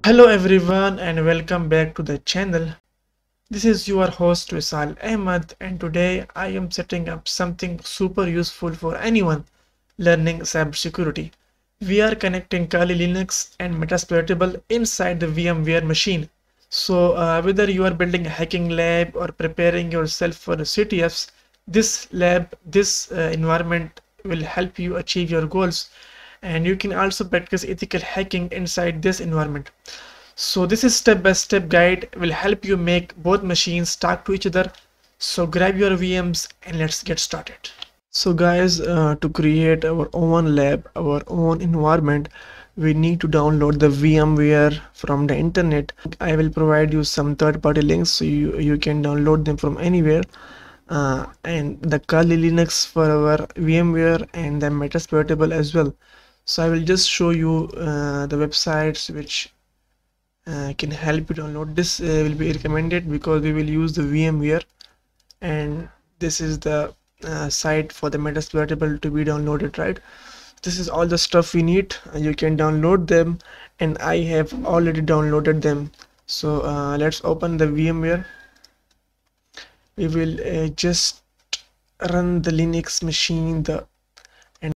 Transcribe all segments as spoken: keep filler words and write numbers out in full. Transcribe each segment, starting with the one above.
Hello everyone and welcome back to the channel. This is your host Wisal Ahmed, and today I am setting up something super useful for anyone learning cybersecurity. We are connecting Kali Linux and Metasploitable inside the VMware machine. So uh, whether you are building a hacking lab or preparing yourself for the C T Fs, this lab, this uh, environment will help you achieve your goals, and you can also practice ethical hacking inside this environment. So this is step-by-step guide will help you make both machines talk to each other. So grab your V Ms and let's get started. So guys, uh, to create our own lab, our own environment, we need to download the VMware from the internet. I will provide you some third-party links so you, you can download them from anywhere. Uh, and the Kali Linux for our VMware and the Metasploitable as well. So I will just show you uh, the websites which uh, can help you download. This uh, will be recommended because we will use the VMware, and this is the uh, site for the Metasploitable to be downloaded, right? This is all the stuff we need. Uh, you can download them, and I have already downloaded them. So uh, let's open the VMware. We will uh, just run the Linux machine, the and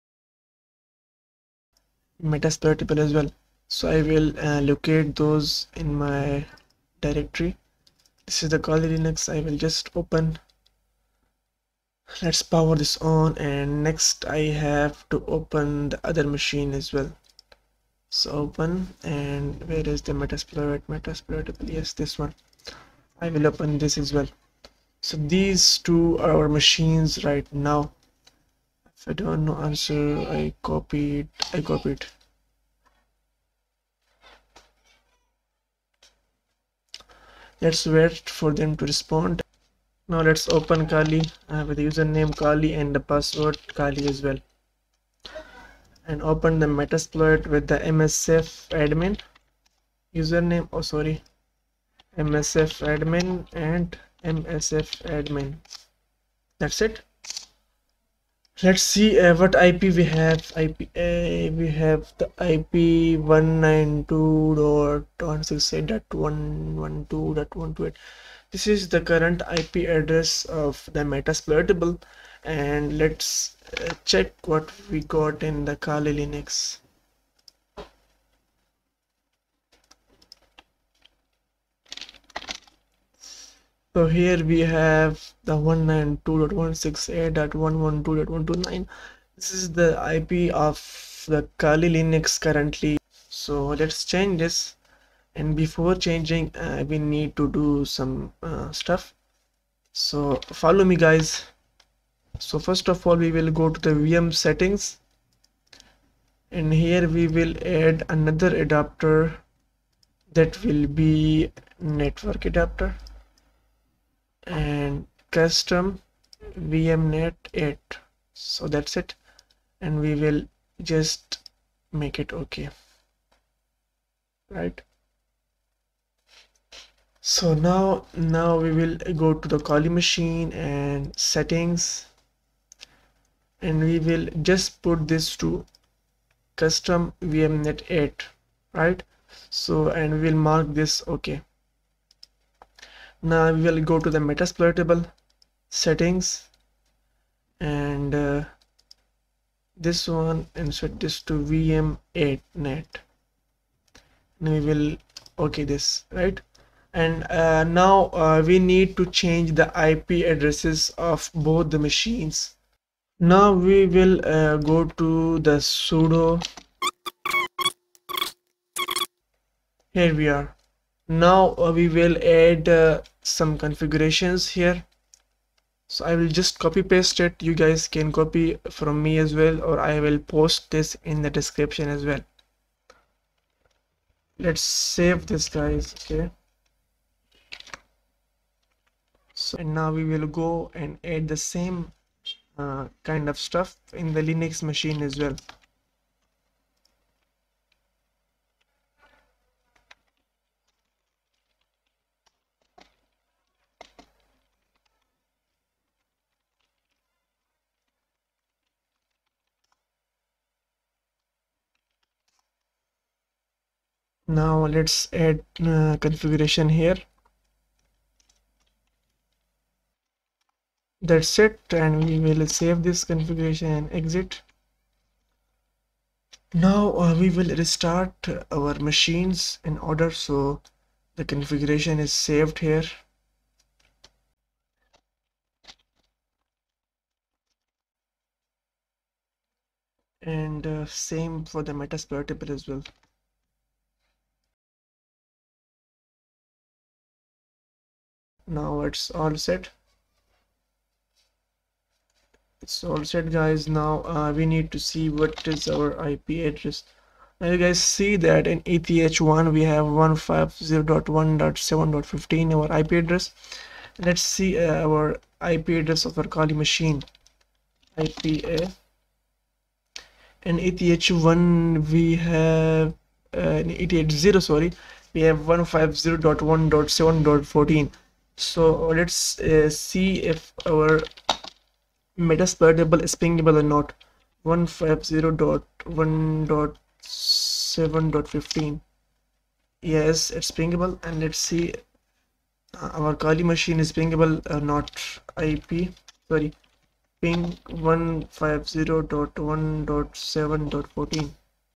Metasploitable as well. So I will uh, locate those in my directory. This is the Kali Linux. I will just open. Let's power this on, and next I have to open the other machine as well. So open, and where is the Metasploit? Metasploitable, yes, this one. I will open this as well. So these two are our machines right now. If I don't know answer, I copied. I copied. Let's wait for them to respond. Now let's open Kali uh, with the username Kali and the password Kali as well, and open the Metasploit with the M S F admin username. Oh, sorry, M S F admin and M S F admin. That's it. Let's see uh, what I P we have. I P uh, we have the I P one ninety-two dot one sixty-eight dot one twelve dot one twenty-eight. This is the current I P address of the Metasploitable, and let's uh, check what we got in the Kali Linux. So here we have the one ninety-two dot one sixty-eight dot one twelve dot one twenty-nine. This is the I P of the Kali Linux currently. So let's change this. And before changing, uh, we need to do some uh, stuff. So follow me, guys. So first of all, we will go to the V M settings, and here we will add another adapter that will be network adapter and custom VMnet eight. So that's it, and we will just make it okay, right? So now now we will go to the Kali machine and settings, and we will just put this to custom VMnet eight, right? So, and we will mark this okay. Now we will go to the Metasploitable settings, and uh, this one, and set this to V M eight net. Now we will okay this, right? And uh, now uh, we need to change the I P addresses of both the machines. Now we will uh, go to the sudo. Here we are. Now uh, we will add uh, some configurations here. So I will just copy paste it. You guys can copy from me as well, or I will post this in the description as well. Let's save this, guys. Okay. So and now we will go and add the same uh, kind of stuff in the Linux machine as well. Now let's add uh, configuration here. That's it, and we will save this configuration and exit. Now uh, we will restart our machines in order, so the configuration is saved here. And uh, same for the Metasploitable as well. Now it's all set. It's all set, guys. Now uh, we need to see what is our I P address. Now you guys see that in E T H one we have one fifty dot one dot seven dot fifteen our I P address. Let's see uh, our I P address of our Kali machine. I P A. In E T H one we have uh, in E T H zero, sorry, we have one fifty dot one dot seven dot fourteen. So let's uh, see if our Metasploitable is pingable or not. one fifty dot one dot seven dot fifteen. Yes, it's pingable, and let's see uh, our Kali machine is pingable or not. I P, sorry, ping one fifty dot one dot seven dot fourteen.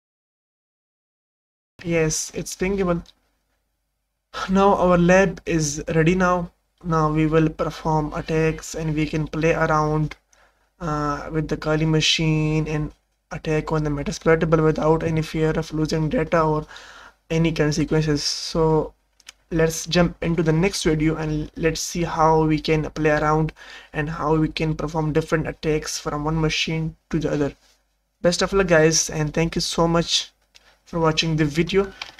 Yes, it's pingable. Now our lab is ready now. Now we will perform attacks and we can play around uh, with the Kali machine and attack on the Metasploitable without any fear of losing data or any consequences. So let's jump into the next video and let's see how we can play around and how we can perform different attacks from one machine to the other. Best of luck, guys, and thank you so much for watching the video.